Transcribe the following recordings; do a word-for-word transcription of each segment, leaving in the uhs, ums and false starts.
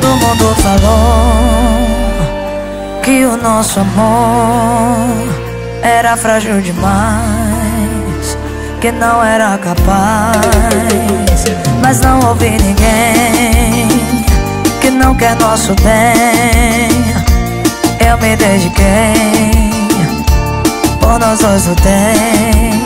Todo mundo falou que o nosso amor era frágil demais, que não era capaz. Mas não ouvi ninguém que não quer nosso bem. Eu me dediquei, por nós dois lutei.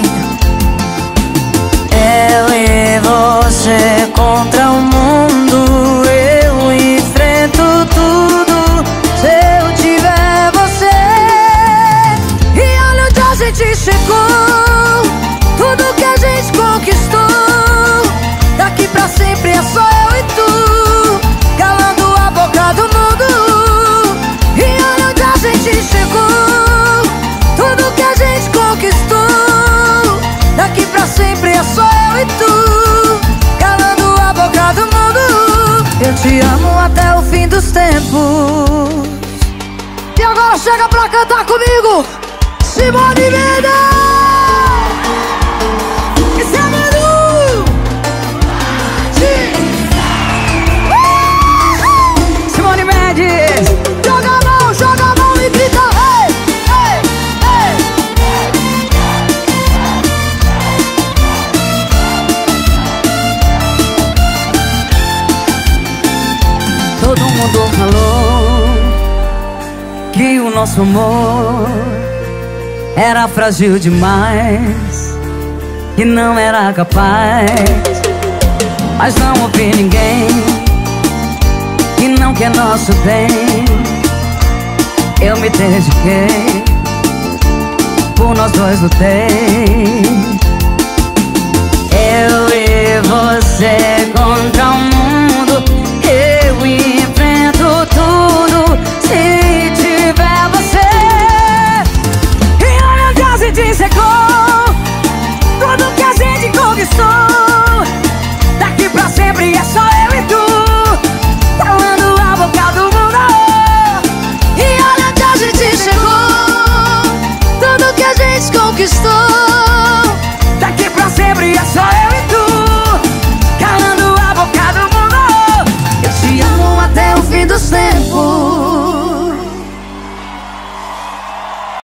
Eu e você contra o mundo, eu enfrento tudo se eu tiver você. E olha onde a gente chegou, tudo que a gente conquistou. Daqui pra sempre é só eu e tu, calando a boca do mundo. E olha onde a gente chegou, tudo que a gente conquistou. Daqui pra sempre é só eu e tu, calando a boca do mundo. Eu te amo até o fim dos tempos. E agora chega pra cantar comigo, Simone Mendes. Simone Mendes, joga a mão, joga a mão e grita ei, ei, ei. Todo mundo falou que o nosso amor era frágil demais, que não era capaz. Mas não ouvi ninguém que não quer nosso bem. Eu me dediquei, por nós dois lutei. Eu e você contra o mundo, eu enfrento tudo se tiver você. E olha onde a gente chegou, tudo que a gente conquistou. Daqui pra sempre é só eu e tu, calando a boca do mundo. E olha onde a gente chegou, tudo que a gente conquistou.